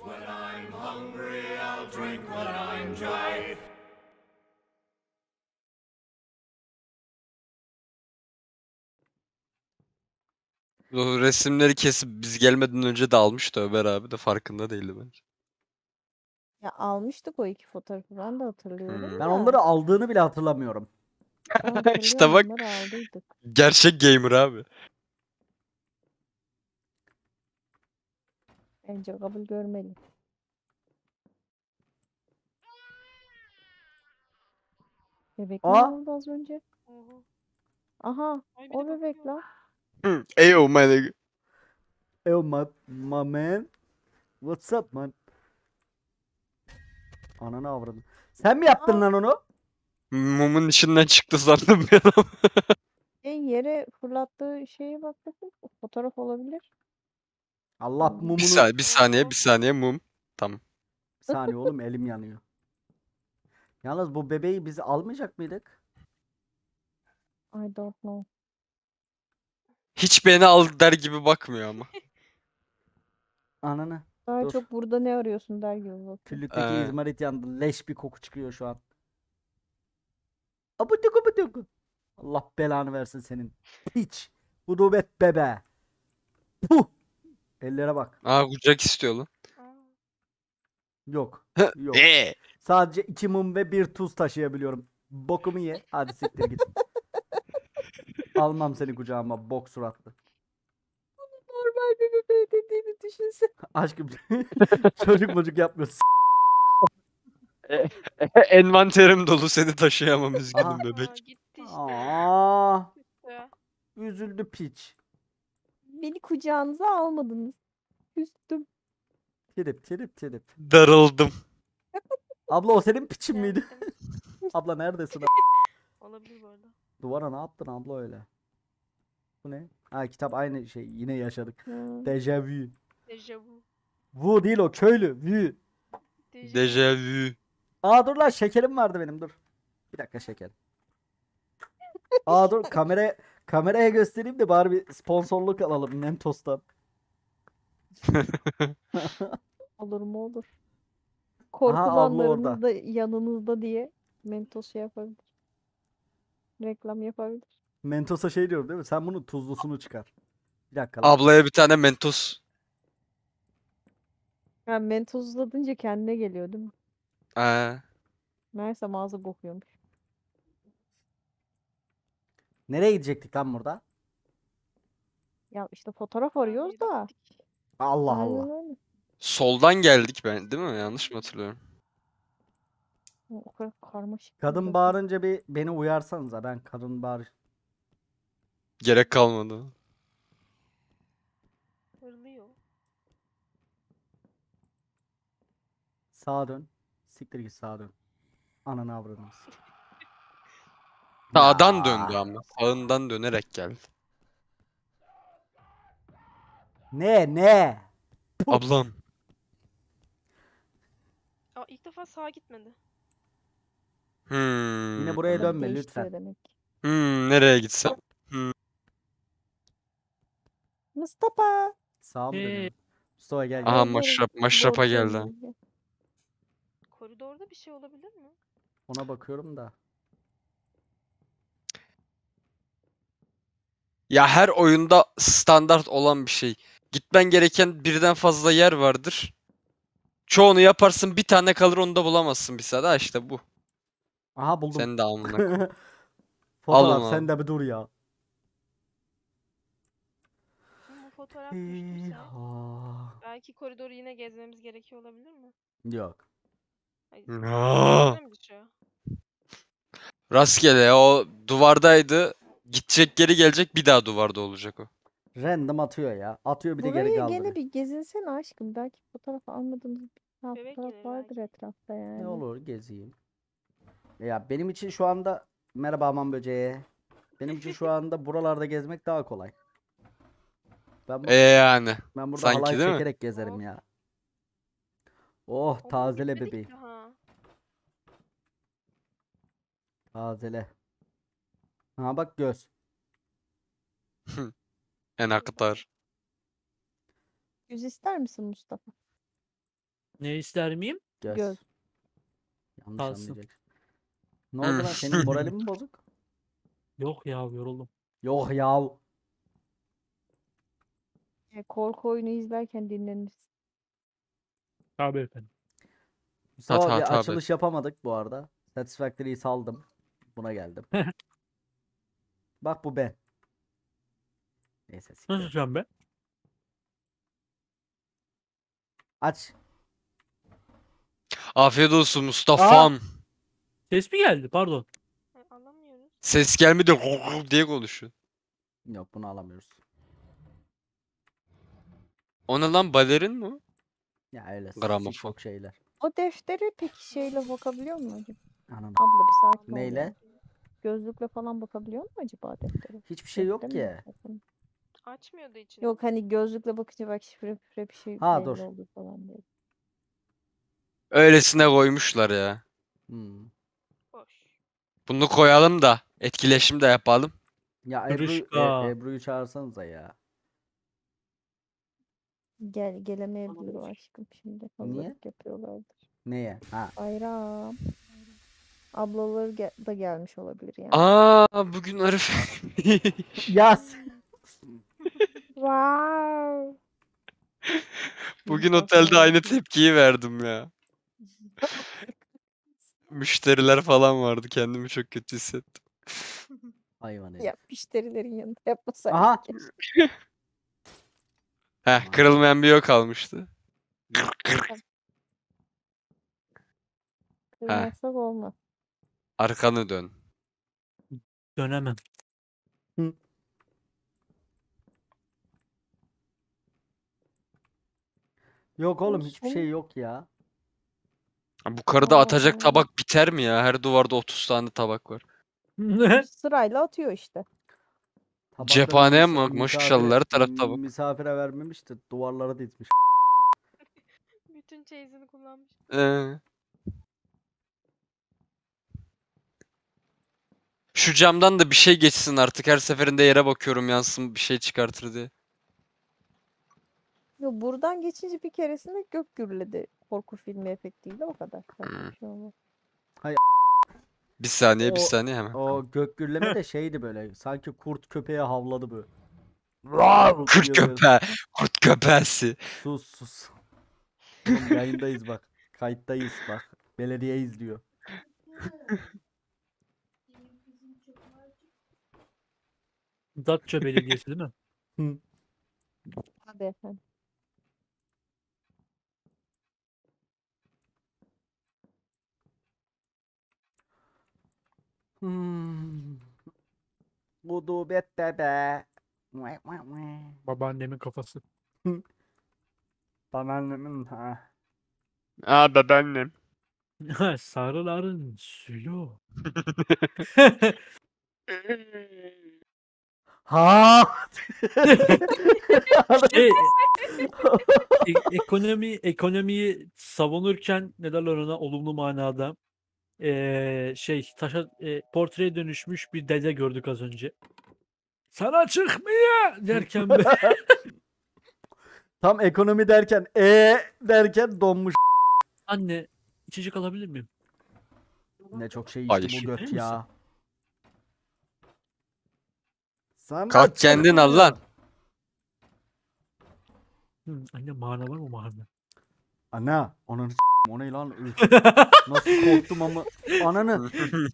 when I'm hungry, I'll drink when I'm dry. O resimleri kesip biz gelmeden önce de almıştı Ömer abi de farkında değildi bence. Ya almıştık o iki fotoğrafı. Ben de hatırlıyorum Hmm. Ben da. onları aldığını bile hatırlamıyorum. Ben hatırlıyorum, İşte bak, onları aldıydık. gerçek gamer abi. Bence kabul görmeli. Bebek mi Aa! oldu az önce? Oha. Aha, Ay bir de o bebek bakıyor. lan. Eyo my nigga. Yo my man. What's up man? Ananı avradım. Sen mi yaptın lan onu? Mumun içinden çıktı sandım bir adam. Yere fırlattığı şeye bak bakın. O fotoğraf olabilir. Allah Hmm. Bir mumunu. saniye, bir saniye, bir saniye mum. Tamam. Bir saniye oğlum elim yanıyor. Yalnız bu bebeği biz almayacak mıydık? I don't know. Hiç beni al der gibi bakmıyor ama. Ananı. Daha Dur. çok burada ne arıyorsun der gibi bakıyor. Küllükteki Ee. izmarit yandı. Leş bir koku çıkıyor şu an. Abuduku abuduku. Allah belanı versin senin. Piç. Gudubet bebe. Puh. Ellere bak. Aa, kucak istiyor lan. Aa. Yok. Yok. Sadece 2 mum ve 1 tuz taşıyabiliyorum. Bokumu ye. Hadi siktir git. Almam seni kucağıma bok suratlı. Normal bir bebeğe dediğini düşünsene. Aşkım çocuk yapmıyorsun. Envanterim dolu, seni taşıyamam üzgünüm Aha. Aa, bebek. gitti işte. Aa, Gitti. üzüldü piç. Beni kucağınıza almadınız. Küstüm. Trip. Darıldım. Abla o senin piçin miydi? Geldim. Abla neredesin? Olabilir bu arada. Duvara ne yaptın abla öyle? Bu ne? Ha kitap aynı şey. Yine yaşadık. Ha. Deja vu. Dejavu. Vu değil o köylü. Vu. Deja vu. Aa dur lan şekerim vardı benim dur. Bir dakika şeker. Aa dur kameraya göstereyim de bari bir sponsorluk alalım Mentos'tan. Olur mu olur. Aha, abla Korkulanlarınız orada. da yanınızda diye Mentos şey yapabilir. Reklam yapabilir. Mentos'a şey diyorum değil mi? Sen bunun tuzlusunu çıkar. Bir dakika lan. Ablaya bir tane Mentos. Ha, Mentos uzatınca kendine geliyor değil mi? Meğerse ağzı bokuyormuş. Nereye gidecektik lan burada? Ya işte fotoğraf arıyoruz da. Allah Aynen Allah. öyle. Soldan geldik ben, değil mi? Yanlış mı hatırlıyorum? O kadar karmaşık. bir Kadın burası. bağırınca bir beni uyarsanıza. Ben kadın bağır. Gerek kalmadı. Hırlıyor. Sağa dön. Siktir git sağa dön. Ananı avradını. Sağdan Ya. döndü ama. Sağından dönerek geldi. Ne? Puh. Ablam. Aa, ilk defa sağa gitmedi. Yine buraya Adam dönme değiştiriyor lütfen. demek. Nereye gitsem? Mustafa. Sağa mı dönüyorum? Mustafa gel Aha, gel. maşrapa geldi. ha. Koridorda bir şey olabilir mi? Ona bakıyorum da. Ya her oyunda standart olan bir şey. Gitmen gereken birden fazla yer vardır. Çoğunu yaparsın, bir tane kalır, onu da bulamazsın bir saat. Ha işte bu. Aha buldum. Sen de amına koy. Al Fotoğraf onu sen abi. de bir dur ya. Bu fotoğraf düştüyse Eyvah. belki koridoru yine gezmemiz gerekiyor olabilir mi? Yok. Hayır. Aa, Üstüne mi düşüyor? rastgele o duvardaydı. Gidecek, geri gelecek, bir daha duvarda olacak o. Random atıyor ya. Atıyor bir de geri Burayı kaldırıyor. gene bir gezinsene aşkım. Belki fotoğraf almadığınız bir Bebek fotoğraf gelir vardır belki. etrafta yani. Ne olur gezeyim. Ya benim için şu anda merhaba aman böceğe. Benim için şu anda buralarda gezmek daha kolay. Ben, Yani. ben burada Sanki halay değil mi? çekerek gezerim Oh. ya. Oh Oğlum tazele gitmedik bebeğim. daha. Tazele. Ha bak göz. En aktar. Yüz ister misin Mustafa? Ne ister miyim? Göz. Göz. Yanlış Kalsın. anlayacak. Ne oldu lan? Senin moralin mi bozuk? Yok ya, yoruldum. Yok ya. Korku oyunu izlerken dinlenirsin. Tabii efendim. Mustafa Tabii, bir tabii. açılış yapamadık bu arada. Satisfactory'yi saldım. Buna geldim. Bak bu ben. Neyse siktir. Nasıl sen be? Aç. Afiyet olsun Mustafa'm. Ses mi geldi? Pardon. Alamıyoruz. Ses gelmedi diye konuşuyor. Yok bunu alamıyoruz. O ne lan, balerin mi o? Ya öyle Gramofon. çok şeyler. O defteri peki şeyle bakabiliyor mu acaba? Anam. Abla bir sakin ol Neyle? ya. Gözlükle falan bakabiliyor mu acaba deftere? Hiçbir şey yok Deftere mi ki. bakalım? Açmıyordu içini. Yok hani gözlükle bakınca bak şifre bir şey Ha, belli dur. olur falan diye. Öylesine koymuşlar ya. Hmm. Boş. Bunu koyalım da etkileşim de yapalım. Ya Kırışka. Ebru'yu çağırsanıza ya. Gelemeyebilir o aşkım şimdi. Niye? Hazırlık yapıyorlardır. Neye? Ha. Bayram. Ablaları da gelmiş olabilir yani. Aa, bugün Arife. Yaz. Wow. Bugün Bak otelde ya. aynı tepkiyi verdim ya. Müşteriler falan vardı. Kendimi çok kötü hissettim. Hayvan herif. Ya müşterilerin yanında yapmasaydık Aha. keşke. Heh, kırılmayan bir yok kalmıştı. Gırk gırk. Kırmazsak olmaz. Arkanı dön. Dönemem. Yok oğlum Oğlum hiçbir son- şey yok ya. Bu karıda Allah atacak Allah. tabak biter mi ya? Her duvarda 30 tane tabak var. Sırayla atıyor işte. Tabakları Cephaneye mi bak? Maşallah her taraf tabak. Misafire vermemiş de duvarlara dizmiş. Bütün çeyizini kullanmış. Şu camdan da bir şey geçsin artık. Her seferinde yere bakıyorum, yansın bir şey çıkartır diye. Yo, buradan geçince bir keresinde gök gürledi. Korku filmi efektiyle o kadar. Başka Hmm. bir şey olmaz. Bir saniye, bir O- saniye hemen. O gök gürleme de şeydi böyle. Sanki kurt köpeğe havladı böyle. Rar Kurt diye böyle. köpeği. Kurt köpeğisi. Sus sus. Oğlum yayındayız bak. Kayıttayız bak. Belediye izliyor. Datça Belediyesi değil mi? Hadi efendim. Gudubette be. Mue, mue, mue. Babaannemin kafası. Babaannemin ha. Aa, babaannem. Sarıların sülü. Ha. Şey, ekonomiyi savunurken ne derler ona, olumlu manada portreye dönüşmüş bir dede gördük az önce. Sana çıkmıyor derken Tam ekonomi derken derken donmuş. anne içecek alabilir miyim? Ne çok şey Hayır. içti bu göt Verir ya. Sana Kalk kendin al lan. Anne mana var mı mana? Ana, ananı o ne lan? Nasıl korktum ama. Ananı.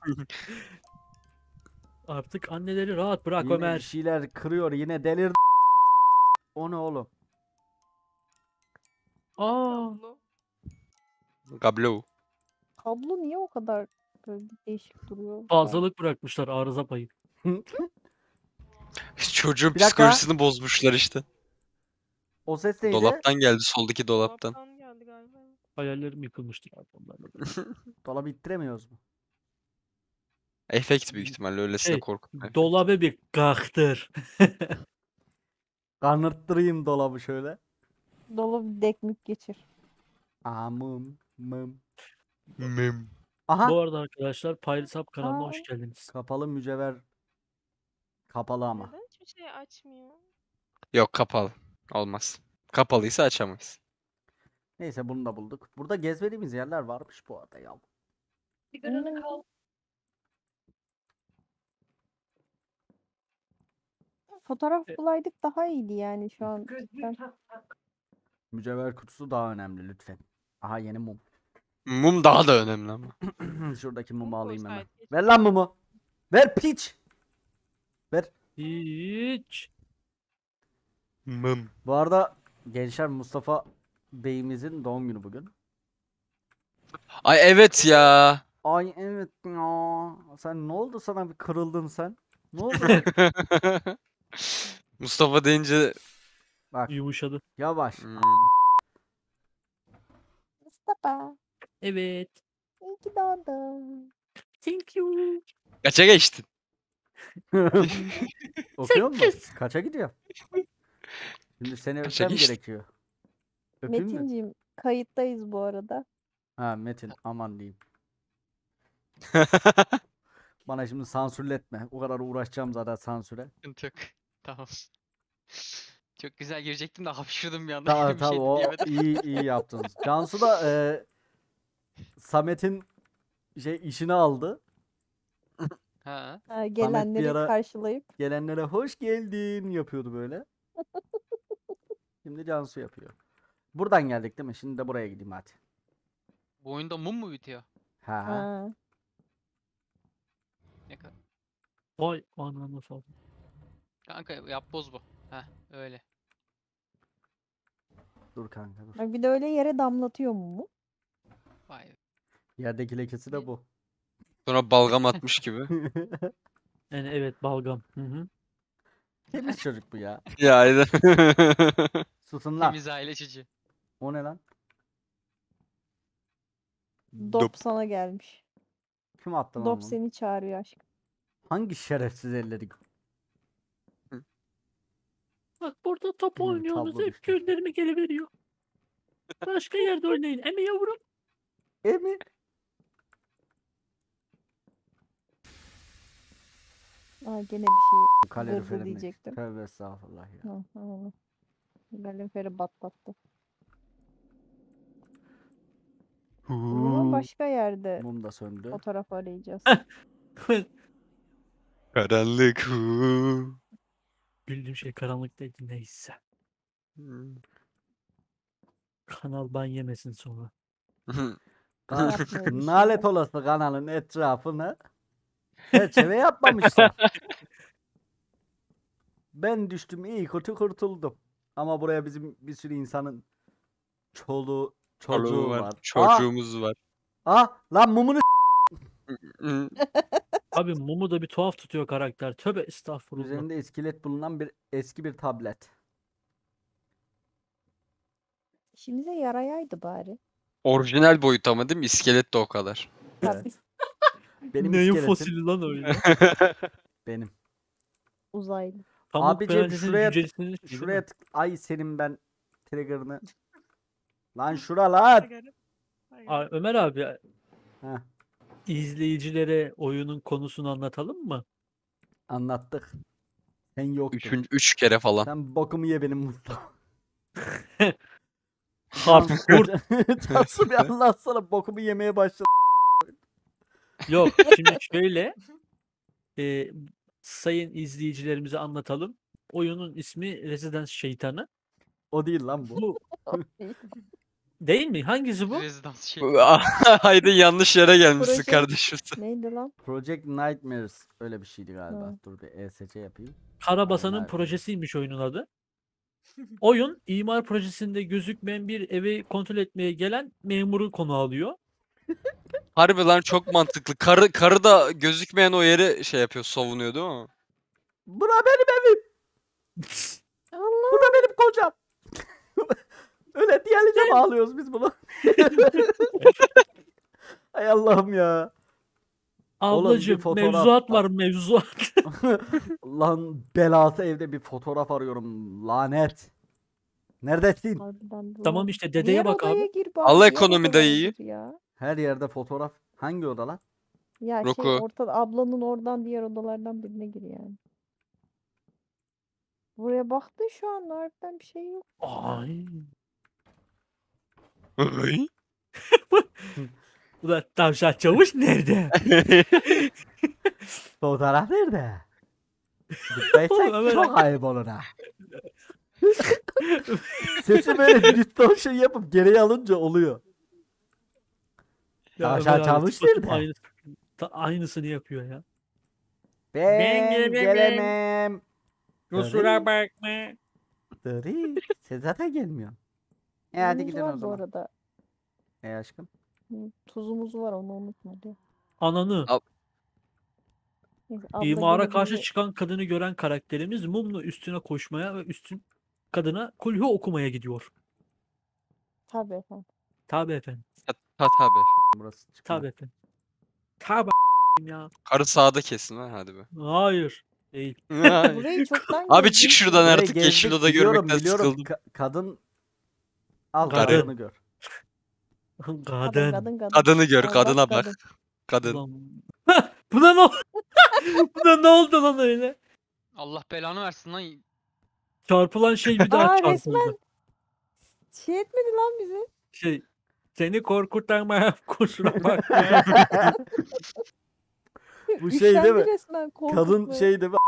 Artık anneleri rahat bırak Yine bir Ömer. şeyler kırıyor yine delirdi. O ne oğlum? Aa, Kablo. Gablo. Kablo niye o kadar böyle değişik duruyor? fazlalık bırakmışlar, arıza payı. Çocuğun Bir dakika. psikolojisini bozmuşlar işte. O ses neydi? Dolaptan geldi, soldaki dolaptan. Dolaptan geldi galiba. Hayallerim yıkılmıştır abi onlarla. Dolabı ittiremiyoruz mu? Efekt büyük ihtimalle, öylesine Şey, korkutma. Dolabı bir kalktır. Kanırttırayım dolabı şöyle. Dolu bir dekmik geçir. Amım mım. Mem. Aha. Bu arada arkadaşlar Pirates Hub kanalına hoş Aa. geldiniz. Kapalı mücevher. Kapalı ama. Neden hiçbir şey açmıyor? Yok, kapalı. Olmaz. Kapalıysa açamayız. Neyse bunu da bulduk. Burada gezmediğimiz yerler varmış bu arada ya. Fotoğraf bulaydık daha iyiydi yani şu an. Mücevher kutusu daha önemli lütfen. Aha yeni mum. Mum daha da önemli ama. Şuradaki mumu Mum alayım hemen. koysaydı keşke. Ver lan mumu. Ver piç. Ver. Hiç. Mum. Bu arada gençler Mustafa Bey'imizin doğum günü bugün. Ay evet ya. Ay evet ya. Sen ne oldu sana bir kırıldın sen? Ne oldu? Mustafa deyince Bak Yumuşadı. yavaş. Mustafa. Evet. İyi ki doğdun. Thank you. kaça geçtin? Okuyor musun? Sekiz. Kaça gidiyor? Şimdi seni Kaça öpmem geçti? gerekiyor. Öpeyim mi? Metinciğim kayıttayız bu arada. Ha Metin aman diyeyim. Bana şimdi sansürletme. O kadar uğraşacağım zaten sansüre. Sıkıntı yok. Tamam. Çok güzel girecektim de hapşırdım bir anda. Tamam Bir tamam şey o diyemedim. iyi yaptınız. Cansu da Samet'in işini aldı. Ha. Gelenleri ara- karşılayıp. Gelenlere hoş geldin yapıyordu böyle. Şimdi Cansu yapıyor. Buradan geldik değil mi? Şimdi de buraya gideyim hadi. Bu oyunda mum mu bitiyor? Ha. Ha. Ne kadar? Vay ananı falan. Kanka yap boz bu. Heh öyle. Dur kanka dur. Bak bir de öyle yere damlatıyor mu? Vay be. Yerdeki lekesi de bu. Sonra balgam atmış gibi. Yani evet balgam. Hı hı. Temiz çocuk bu ya. Ya aynen. Susun lan. Temiz aile çocuğu. O ne lan? Dop sana gelmiş. Kim attı lan Dop bunu? seni çağırıyor aşkım. Hangi şerefsiz elleri? Bak burada top Benim oynuyorsunuz tablo hep düştü. gönderime geliveriyor. Başka yerde oynayın. Emi yavrum. Emin. Gene bir şey Kaloriferim gırdı mi? diyecektim. Tövbe estağfurullah ya. Ha. Galiferi batlattı. O zaman başka yerde Mum da söndü. fotoğraf arayacağız. Karanlık. Güldüğüm şey karanlık değil neyse. Kanal ban yemesin sonra. Yapmıyoruz Nalet şimdi. olası kanalın etrafını çerçeve yapmamışlar. Ben düştüm iyi kötü kurtuldum. Ama buraya bizim bir sürü insanın çocuğu Çoluğu var. var. Çocuğumuz var. Lan mumunu Abi Mumu da bir tuhaf tutuyor karakter. Tövbe estağfurullah. üzerinde iskelet bulunan eski bir tablet. İşimize yarayaydı bari. Orijinal boyut ama değil mi? İskelet de o kadar. Tabii Benim Neyin iskeletim fosili lan öyle? benim. uzaylı. Pamuk Abicim, Prensesin şuraya cücesinin şeyi değil mi? Şuraya ay senin ben trigger'ını. Lan şura lan. Aa, Ömer abi Heh, izleyicilere oyunun konusunu anlatalım mı? anlattık. Sen yoktun. 3 kere falan. Sen bokumu ye benim Mustafa. Harf kurt. Cansu bir anlatsana bokumu yemeye başladı. Yok şimdi şöyle sayın izleyicilerimize anlatalım. Oyunun ismi Residence Şeytanı. O değil lan bu. Bu değil mi? Hangisi bu? Rezidans şey. Haydi yanlış yere gelmişsin Proje- kardeşim sen. Neydi lan? Project Nightmares öyle bir şeydi galiba. Hı. Dur bir ESC yapayım. Karabasan'ın Aynen. projesiymiş oyunun adı. Oyun imar projesinde gözükmeyen bir evi kontrol etmeye gelen memuru konu alıyor. Harbi lan çok mantıklı. Karı da gözükmeyen o yeri şey yapıyor, savunuyor değil mi? Bura benim evim. Allah. Bu da benim kocam. Öyle diyelince mi ağlıyoruz biz bunu? Ay Allah'ım ya. Oğlum, bir Ablacım fotoğraf mevzuat at. var mevzuat. Lan belası evde bir fotoğraf arıyorum. Lanet. Neredesin? Harbiden bu. Tamam işte dedeye Diğer bak odaya abi. gir bari, Allah diğer ekonomi odaya dayıyı. gir Ya, Her yerde fotoğraf. Hangi oda lan? ya Roku. ortada ablanın oradan diğer odalardan birine gir yani. Buraya baktın şu an harbiden bir şey yok. Ay. Ulan tavşan çavuş nerede? Fotoğraf nerede? Gitmeysen Ömer çok ayıp olur ha. Sesi böyle distortion yapıp geriye alınca oluyor. Ya Tavşan Ömer abi çavuş tıpatıp nerede? aynısını yapıyor ya. Ben gelemem. gelemem. Kusura bakma. Dari, sen zaten gelmiyorsun. Hadi Tuzumuz gidin var o bu zaman. arada. Aşkım? Hı, tuzumuz var, onu unutma diyor. Ananı. Neyse, abla İmara gene karşı bizi- çıkan kadını gören karakterimiz mumla üstüne koşmaya ve üstün kadına kulhu okumaya gidiyor. Tabii efendim. Tabi efendim. Tabi. Burası çıkma. Tabi efendim. Tabi ya. Karı sağda kesin ha hadi be. Hayır. Değil. Burayı çoktan Abi çık gezdik. şuradan Burayı artık yeşil gezdik, oda biliyorum, görmekten biliyorum. sıkıldım. Kadın al Kadın. kadını gör. Kadın Kadın. kadın kadın. Kadını gör, Allah kadına bak. kadın. Kadın. Ulan. Buna ne oldu? Buna ne oldu lan öyle? Allah belanı versin lan. Çarpılan şey bir daha Aa, çarpıldı. resmen şey etmedi lan bizi. Şey, seni korkutamam kusura bakma. Bu şey değil Üşendi mi? resmen Kadın korkutmaya. şey değil mi?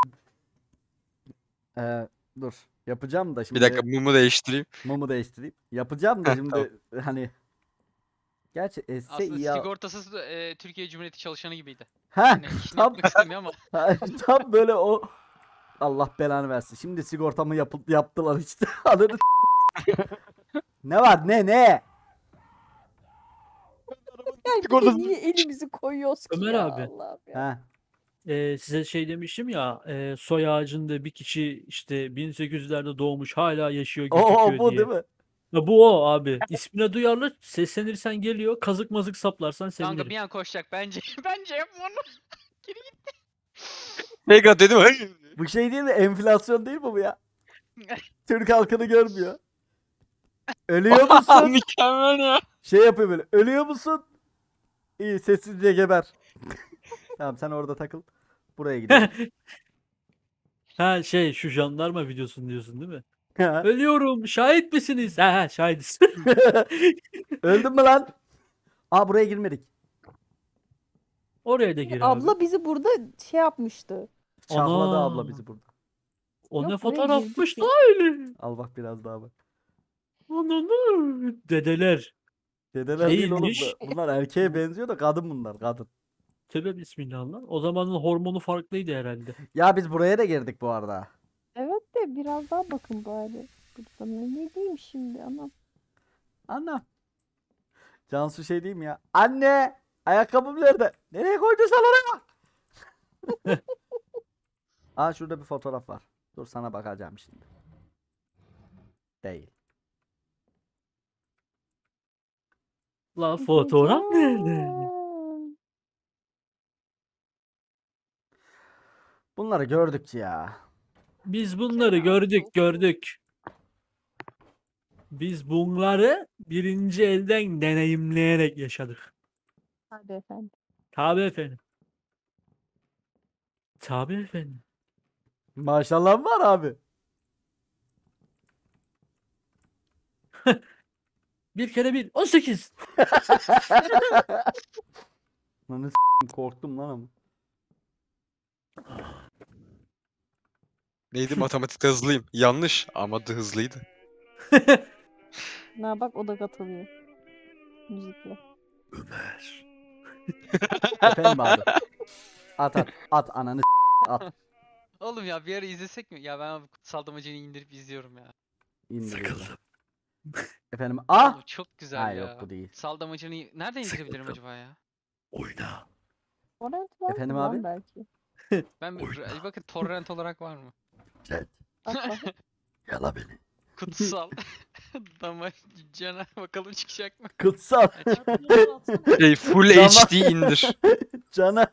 Dur. Yapacağım da şimdi. Bir dakika mumu değiştireyim. Mumu değiştireyim. Yapacağım da Heh, şimdi hani. Gerçi esse Aslında iyi al. sigortasız Türkiye Cumhuriyeti çalışanı gibiydi. Ha, Yani işini tam, yapmak istemiyor ama. tam böyle o. Allah belanı versin. Şimdi sigortamı yaptılar işte. Ananı ne var ne? Ya bir de Orada- niye elimizi koyuyoruz ki Ömer ya abi. Allah'ım ya. Ha. Size şey demiştim ya, soy ağacında bir kişi işte 1800'lerde doğmuş hala yaşıyor O gözüküyor bu diye. değil mi? Ya bu o abi. İsmine duyarlı, seslenirsen geliyor, kazık mazık saplarsan Kanka sevinirim. bir an koşacak bence. Bence yapma onu. Mega dedim hayır. Bu şey değil mi? Enflasyon değil mi bu ya? Türk halkını görmüyor. Ölüyor musun? Mükemmel ya. Şey yapıyor böyle. Ölüyor musun? İyi sessizce geber. Tamam sen orada takıl. Buraya gidelim. Ha şey, şu jandarma videosunu diyorsun değil mi? Ha. Ölüyorum, şahit misiniz? Ha şahidiz. Öldün mü lan? Aa buraya girmedik. Oraya da gir abi. Abla bizi burada şey yapmıştı. Şahladı Ana. abla bizi burada. O Yok, ne buraya fotoğrafmış girdik la öyle. Al bak biraz daha bak. Ananı. Dedeler. Dedeler değil oğlum. Değilmiş. Bunlar erkeğe benziyor da kadın bunlar kadın. Tövbe bismillah lan. O zamanın hormonu farklıydı herhalde. Ya biz buraya da girdik bu arada. Evet de biraz daha bakın bari. Burada ne diyeyim şimdi ama. Anne. Cansu şey diyeyim ya. Anne! Ayakkabım nerede? Nereye koydun sen oraya? Aa şurada bir fotoğraf var. Dur sana bakacağım şimdi. Değil. La fotoğraf nerede? Bunları gördük ya. Biz bunları gördük. Biz bunları birinci elden deneyimleyerek yaşadık. Hadi efendim. Tabii efendim. Tabii efendim. Maşallah var abi. Bir kere bir 18. Lan korktum lan ama. Neydi matematikte hızlıyım. Yanlış ama da hızlıydı. Na bak o da katılıyor. Müzikle. Ömer. Efendim abi. At ananı at. Oğlum ya bir ara izlesek mi? Ya ben abi Kutsal Damacı'nı indirip izliyorum ya. İndir. Sıkıldım. Efendim Oğlum ah. çok güzel Ha ya. yok bu değil. Kutsal Damacı'nı nereden indirebilirim Sıkıldım. acaba ya? Oyna. Torrent var Efendim mı abi? lan belki? Ben Oyna. bakın torrent olarak var mı? Bak bak. Yala beni. Kutsal Damacı'na bakalım çıkacak mı? Kutsal. Şey full Tamam. HD indir. Cana.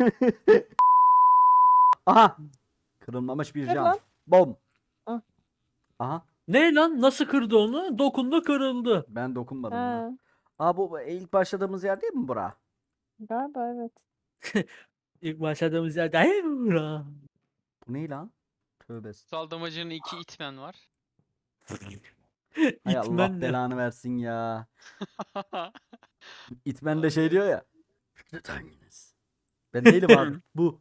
Aha. Kırılmamış bir Ver cam. lan. Bom. Ah. Aha. Ne lan? Nasıl kırdı onu? Dokundu kırıldı. Ben dokunmadım. buna. Ha, Aa bu ilk başladığımız yer değil mi bura? galiba evet. İlk başladığımız yerde. Ay, ura. Bu ne lan? Tövbe. Kutsal Damacı'nın 2 itmen var. Hay Allah İtmenle. belanı versin ya. İtmen de şey diyor ya. Fikret hanginiz? Ben değilim abi. Bu.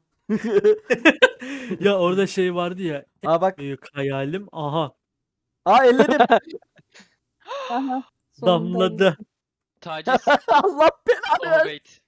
Ya orada şey vardı ya. Aa bak. Büyük hayalim. Aha. Aa elledim. Aha. sonunda Damladı. Taciz. Allah belanı Oh versin. wait.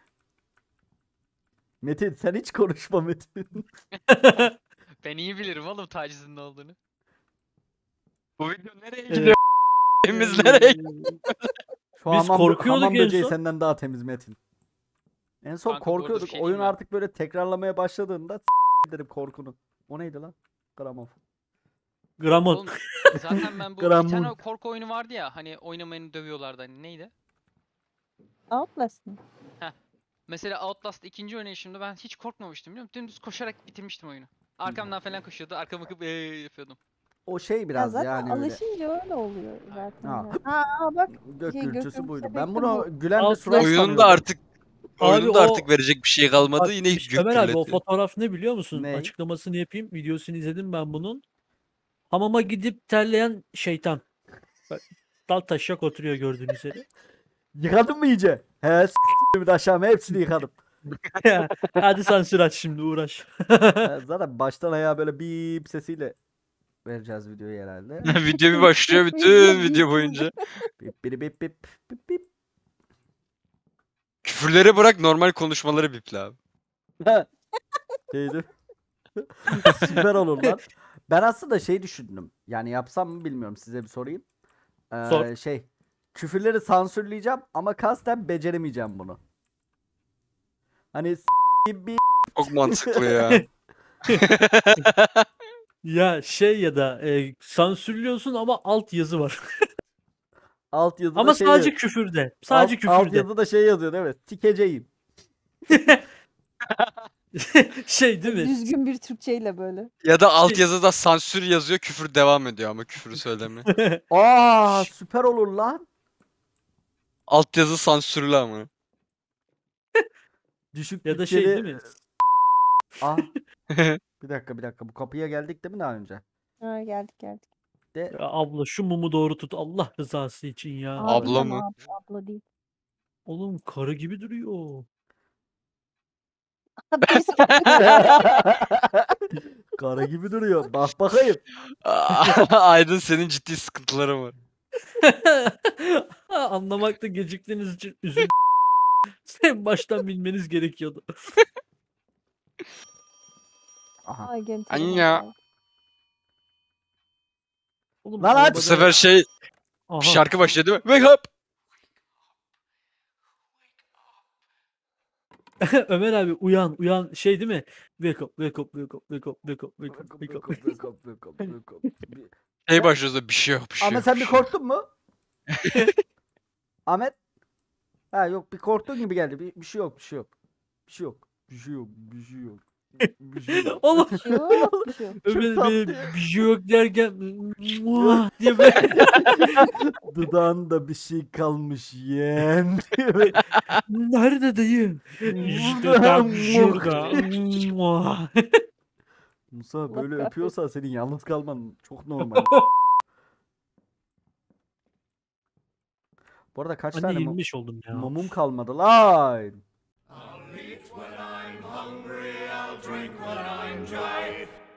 Metin sen hiç konuşma Metin. Ben iyi bilirim oğlum tacizin ne olduğunu. Bu video nereye Evet. gidiyor? Biz nereye Şu Biz korkuyorduk hamam en böceği son. senden daha temiz Metin. En son Kanka bu arada bir korkuyorduk. şey Oyun diyeyim mi? artık böyle tekrarlamaya başladığında dedim korkunu. O neydi lan? Gramofon. Gramon. Oğlum zaten ben bu bir tane Gramun. korku oyunu vardı ya hani oynamayanı dövüyorlardı hani neydi? Outlast mı? Mesela Outlast ikinci oynayışımda ben hiç korkmamıştım biliyor musun? Dümdüz koşarak bitirmiştim oyunu. Arkamdan falan koşuyordu. Arkama bakıp yapıyordum. O şey Ya biraz zaten yani öyle. alışınca öyle oluyor zaten. Ha. Ya. Bak Gök şey, gürültüsü Gökhan buydu. Ben Sepet'te bunu bu. gülen bir Outlast surat Oyununda sanıyordum. artık Abi oyununda o artık verecek bir şey kalmadı. bak, Yine gök Ömer abi o gürletiyor. fotoğraf ne biliyor musun? Ney? Açıklamasını yapayım. Videosunu izledim ben bunun. Hamama gidip terleyen şeytan. Bak, dal taşak oturuyor gördüğünüz üzere. Yıkadın mı iyice? He s**tim de aşağıma hepsini yıkadım. Hadi sansür aç şimdi uğraş. Zaten baştan ayağa böyle bip sesiyle vereceğiz videoyu herhalde. Video bir başlıyor bütün video boyunca. Bip bip bip bip bip bip. Küfürleri bırak normal konuşmaları biple abi. Şeydi. Süper olur lan. Ben aslında şey düşündüm. Yani yapsam mı bilmiyorum, size bir sorayım. Sor. Şey, küfürleri sansürleyeceğim ama kasten beceremeyeceğim bunu. Hani bir Çok mantıklı ya. Ya şey ya da sansürlüyorsun ama alt yazı var. alt yazıda Ama şey sadece yaz- küfürde. Sadece alt küfürde. yazıda şey yazıyor değil mi? Sikeceğim. Şey değil mi? Düzgün bir Türkçeyle böyle. Ya da altyazıda sansür yazıyor, küfür devam ediyor ama küfürü söyleme. Aa süper olur lan. Altyazı sansürlü ama. Düşük Ya da şey bütçeli. değil mi? Ah. Bir dakika. Bu kapıya geldik değil mi daha önce? Ha geldik. De Ya abla şu mumu doğru tut Allah rızası için ya. Abi Abla ama mı? Abla değil. Oğlum karı gibi duruyor. Kara gibi duruyor. Bak bakayım. Aydın senin ciddi sıkıntıların var. Anlamakta geciktiğiniz için üzüldüm. Sen baştan bilmeniz gerekiyordu. Aha. Ay gene Anne. telefon çaldı. Oğlum Lan aç! Bu sefer şey Aha. bir şarkı başlıyor değil mi? Wake up! Ömer abi uyan şey değil mi? Wake up. Şey başlıyor bir şey yok bir şey Ahmet yok. sen bir bir şey yok. korktun mu? Ahmet? Ha yok bir korktun gibi geldi. Bir şey yok. Bir şey yok. Oğlum Bir şey yok, bir şey yok. Ömer tatlı böyle ya. bir şey yok derken muah diye böyle Dudağında bir şey kalmış yeğen. nerede dayı? İşte Burada, tam şurada. Muah. Musa böyle Allah öpüyorsan senin yalnız kalman çok normal. Bu arada kaç Anne tane 25 oldum ya. mumum kalmadı lan. I'll eat when I'm hungry, I'll drink when I'm dry.